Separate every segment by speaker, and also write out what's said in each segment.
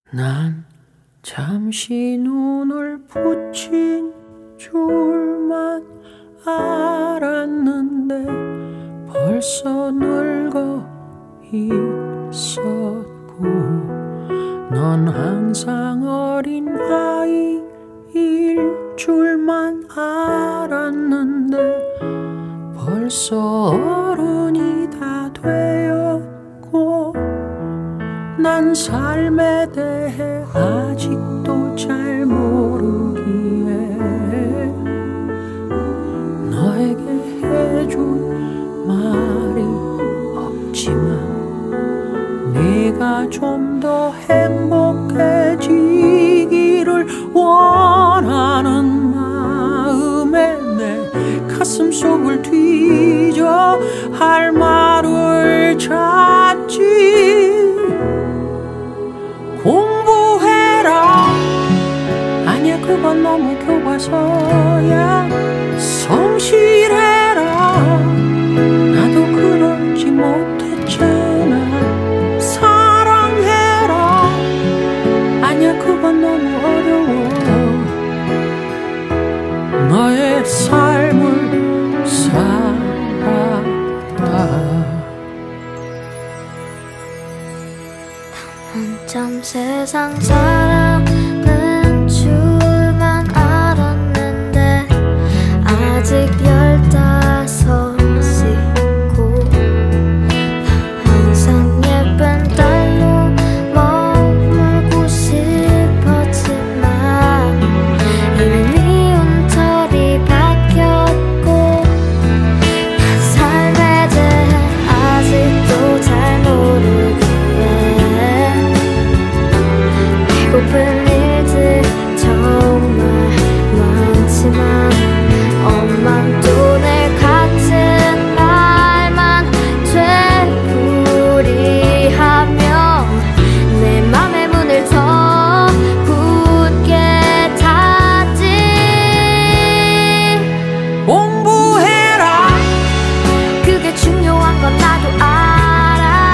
Speaker 1: 난 잠시 눈을 붙인 줄만 알았는데 벌써 늙어 있었고 넌 항상 어린 아이일 줄만 알았는데 벌써 어른이 다 되었고 난 삶에 대해 아직도 잘 모르기에 너에게 해준 말이 없지만 네가 좀 더 행복해지기를 원하는 마음에 내 가슴 속을 뒤져 할 말을 찾지. 공부해라 아니야 그건 너무 교과서야. 성실해라 나도 그러지 못했잖아. 사랑해라 아니야 그건 너무 어려워. 너의 삶을 살아라.
Speaker 2: 한참 세상 살아는 줄만 알았는데 아직 15이고 항상 예쁜 딸로 머물고 싶었지만 이미 미운 털이 박혔고 삶에 대해 아직도 잘 모르기에 배고픈 일들 정말 많지만 엄만 또 내 같은 말만 되풀이하며 내 맘의 문을 더 굳게 닫지.
Speaker 1: 공부해라
Speaker 2: 그게 중요한 건 나도 알아.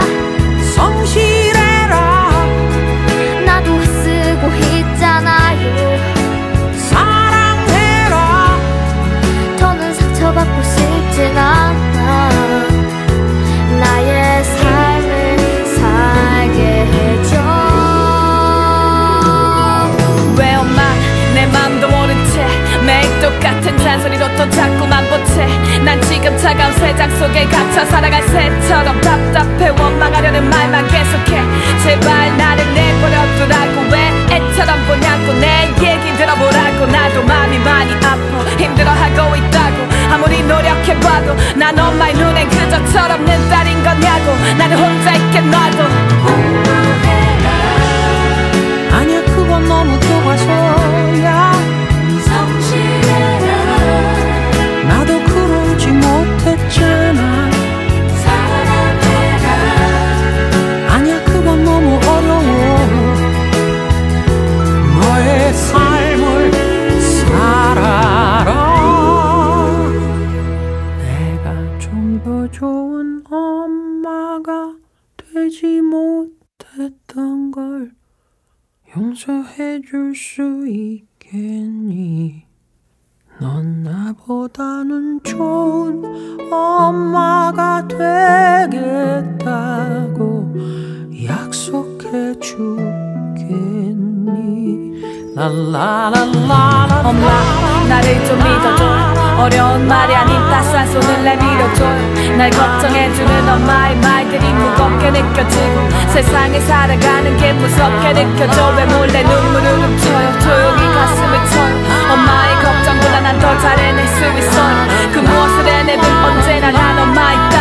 Speaker 1: 성실해라
Speaker 2: 나도 쓰고 있잖아요.
Speaker 1: 사랑해라
Speaker 2: 더는 상처받고 싶진 않아. 나의 삶을 살게 해줘.
Speaker 3: 왜 엄마 내 맘도 모른 채 매일 똑같은 잔소리로 또 자꾸만 보채. 난 지금 차가운 세상 속에 갇혀 살아갈 새처럼 답답해. 원망하려는 말만 계속해. 제발 나를 내버려두라고 왜 애처럼 보냐고 내 얘기 들어보라고. 나도 마음이 많이 아파 힘들어하고 있다고. 아무리 노력해봐도 난 엄마의 눈엔 그저 철없는 딸인 거냐고. 나를 혼자 있게 놔둬.
Speaker 1: 아니야 그건 너무 교과서야.
Speaker 2: 성실해라
Speaker 1: 나도 그러지 못했잖아.
Speaker 2: 사랑해라
Speaker 1: 아니야 그건 너무 어려워. 너의 삶을 살아라. 내가 좀 더 좋은 엄마가 되지 못했던 걸 용서해 줄 수 있겠니? 넌 나보다는 좋은 엄마가 되겠다고 약속해 주겠니? 랄라랄라라.
Speaker 3: 엄마 나를 좀 믿어줘. 어려운 말이 아닌 따스한 손을 내밀어줘. 날 걱정해주는 엄마의 말들이 무겁게 느껴지고 세상에 살아가는 게 무섭게 느껴져. 왜 몰래 눈물을 훔쳐요. 조용히 가슴을 쳐요. 엄마의 걱정보다 난 더 잘해낼 수 있어요. 그 무엇을 해내든 언제나 난 엄마의